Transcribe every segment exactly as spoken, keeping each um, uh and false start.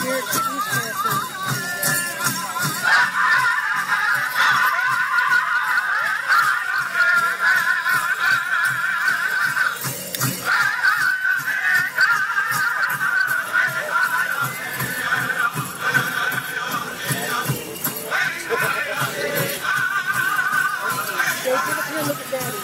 Look at Daddy.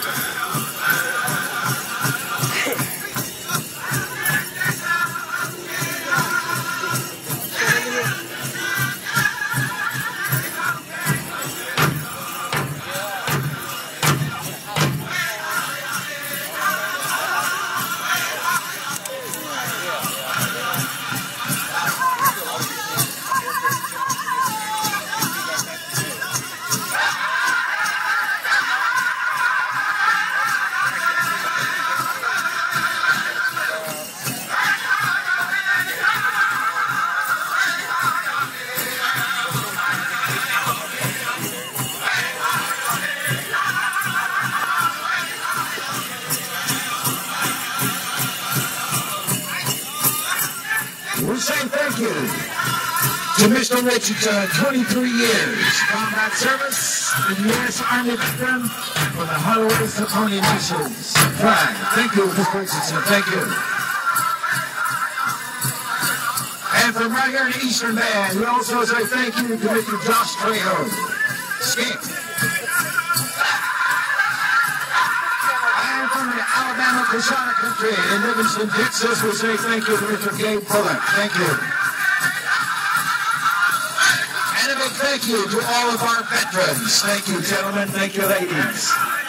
We say thank you to Mister Wichita, twenty-three years combat service in the U S Army veteran for the Haudenosaunee Nation's flag. Thank you, Mister Wichita. Thank you. And from right here in the Eastern Band, we also say thank you to Mister Josh Trejo. Skip. And from the Alabama Coushatta country in Livingston, Texas, we say thank you to Mister Gabe Bullock. Thank you. And a big thank you to all of our veterans. Thank you, gentlemen. Thank you, ladies.